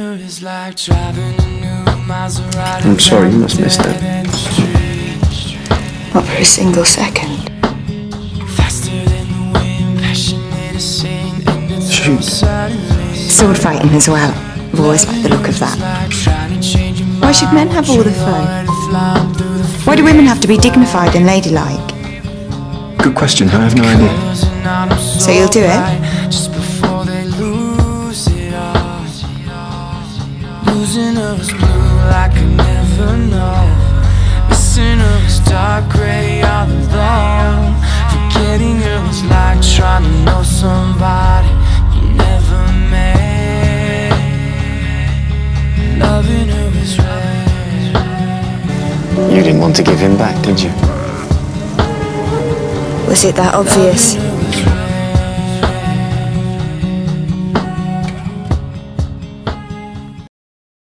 I'm sorry, you must miss that. Not for a single second. Shoot. Sword fighting as well. I've always liked the look of that. Why should men have all the fun? Why do women have to be dignified and ladylike? Good question, I have no idea. So you'll do it? Losing her was blue like I never know. Missing her was dark grey all alone. Forgetting her was like trying to know somebody you never met. Loving her was red. You didn't want to give him back, did you? Was it that obvious?